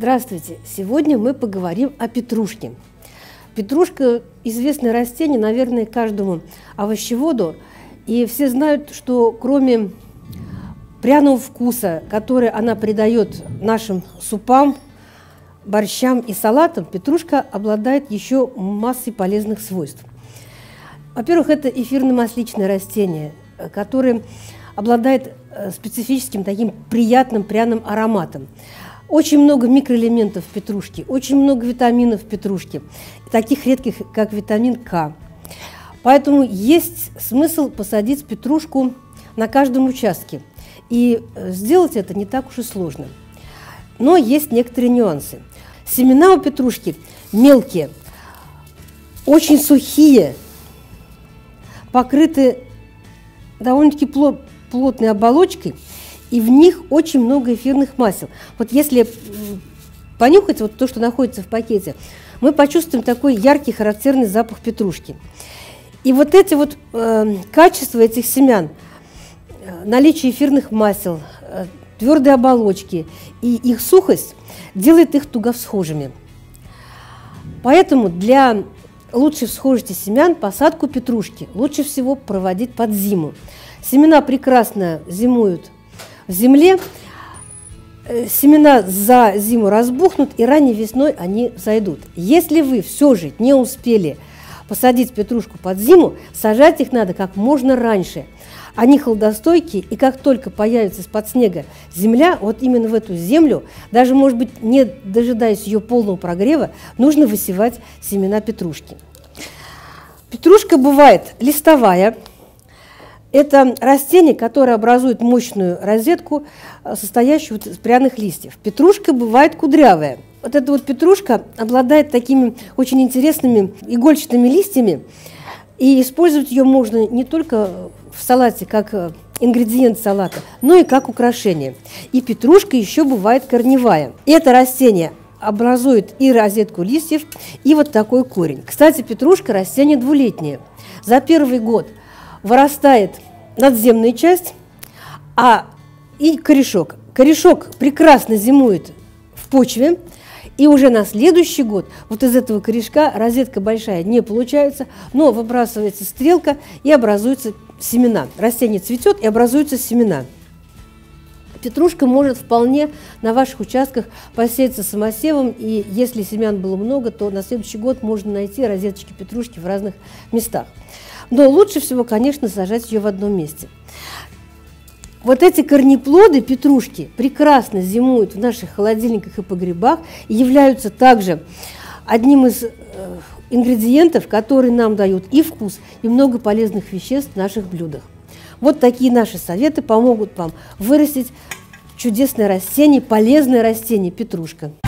Здравствуйте! Сегодня мы поговорим о петрушке. Петрушка – известное растение, наверное, каждому овощеводу. И все знают, что кроме пряного вкуса, который она придает нашим супам, борщам и салатам, петрушка обладает еще массой полезных свойств. Во-первых, это эфирно-масличное растение, которое обладает специфическим таким приятным пряным ароматом. Очень много микроэлементов в петрушке, очень много витаминов в петрушке, таких редких, как витамин К. Поэтому есть смысл посадить петрушку на каждом участке. И сделать это не так уж и сложно. Но есть некоторые нюансы. Семена у петрушки мелкие, очень сухие, покрыты довольно-таки плотной оболочкой, и в них очень много эфирных масел. Вот если понюхать вот то, что находится в пакете, мы почувствуем такой яркий характерный запах петрушки. И вот эти вот качества этих семян, наличие эфирных масел, твердой оболочки и их сухость делает их туговсхожими. Поэтому для лучшей всхожести семян посадку петрушки лучше всего проводить под зиму. Семена прекрасно зимуют в земле, семена за зиму разбухнут, и ранней весной они взойдут. Если вы все же не успели посадить петрушку под зиму, сажать их надо как можно раньше. Они холодостойкие, и как только появится из-под снега земля, вот именно в эту землю, даже, может быть, не дожидаясь ее полного прогрева, нужно высевать семена петрушки. Петрушка бывает листовая. Это растение, которое образует мощную розетку, состоящую из пряных листьев. Петрушка бывает кудрявая. Вот эта вот петрушка обладает такими очень интересными игольчатыми листьями, и использовать ее можно не только в салате как ингредиент салата, но и как украшение. И петрушка еще бывает корневая. Это растение образует и розетку листьев, и вот такой корень. Кстати, петрушка растение двулетнее. За первый год вырастает надземная часть, и корешок. Корешок прекрасно зимует в почве, и уже на следующий год вот из этого корешка розетка большая не получается, но выбрасывается стрелка и образуются семена. Растение цветет и образуются семена. Петрушка может вполне на ваших участках посеяться самосевом, и если семян было много, то на следующий год можно найти розеточки петрушки в разных местах. Но лучше всего, конечно, сажать ее в одном месте. Вот эти корнеплоды петрушки прекрасно зимуют в наших холодильниках и погребах и являются также одним из ингредиентов, которые нам дают и вкус, и много полезных веществ в наших блюдах. Вот такие наши советы помогут вам вырастить чудесное растение, полезное растение петрушка.